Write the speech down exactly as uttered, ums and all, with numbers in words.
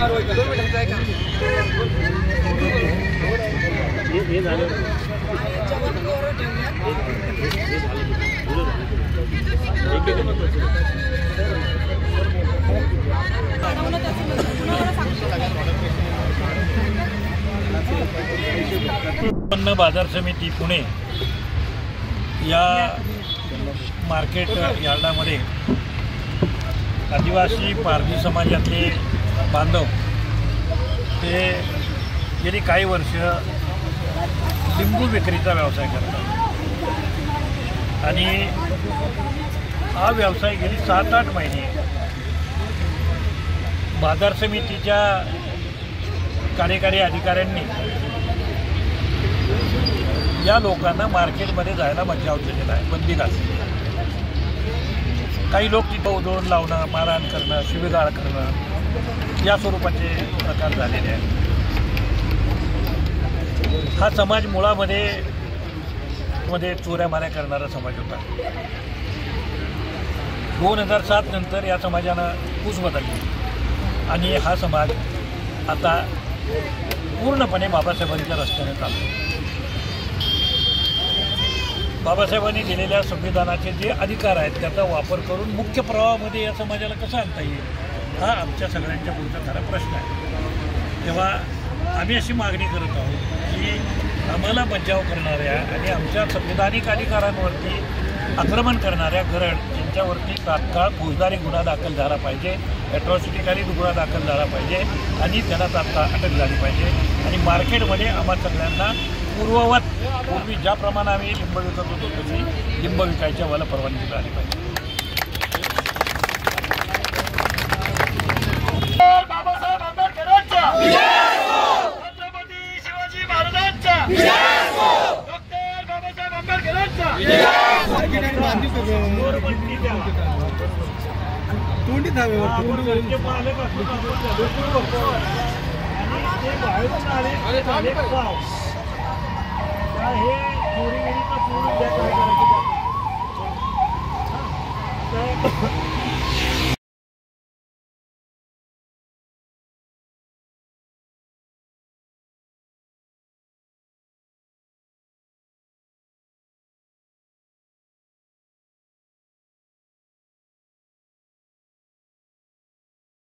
उत्पन्न बाजार समिती पुणे या मार्केट यार्डामध्ये आदिवासी पारधी समाजातले बांधव ते गेली काही वर्ष लिंबू विक्रीचा व्यवसाय करतात आणि हा व्यवसाय गेली सात आठ महिने बाजार समितीच्या कार्यकारी अधिकाऱ्यांनी या लोकांना मार्केटमध्ये जायला मज्जाव केलेला आहे, बंदी घातली। काही लोक तिथं उधळून लावणं, मारहाण करणं, शिवीगाळ करणं या स्वरूपाचे प्रकार झालेले आहेत। हा समाज मुळामध्ये मध्ये चोऱ्या माऱ्या करणारा समाज होता। दोन हजार सात नंतर या समाजानं कूच बदलली आणि हा समाज आता पूर्णपणे बाबासाहेबांच्या रस्त्याने चालतो। बाबासाहेबांनी दिलेल्या संविधानाचे जे अधिकार आहेत त्याचा वापर करून मुख्य प्रवाहामध्ये या समाजाला कसं आणता येईल हा आमच्या सगळ्यांच्या पुढचा खरा प्रश्न आहे। तेव्हा आम्ही अशी मागणी करत आहोत की आम्हाला बचाव करणाऱ्या आणि आमच्या संविधानिक अधिकारांवरती आक्रमण करणाऱ्या गरड यांच्यावरती तात्काळ फौजदारी गुन्हा दाखल झाला पाहिजे, ॲट्रॉसिटीखाली गुन्हा दाखल झाला पाहिजे आणि त्यांना तात्काळ अटक झाली पाहिजे आणि मार्केटमध्ये आम्हा सगळ्यांना पूर्ववत पूर्वी ज्या प्रमाणे आम्ही लिंब विकत होतो तशी लिंब विकायची आम्हाला परवानगी झाली पाहिजे। बाबासाहेब आंबेडकरांचा छत्रपती शिवाजी महाराजांचा डॉक्टर बाबासाहेब आंबेडकरांचा तोंडी मालक असतो हे चोरीगिरीचा पूर्ण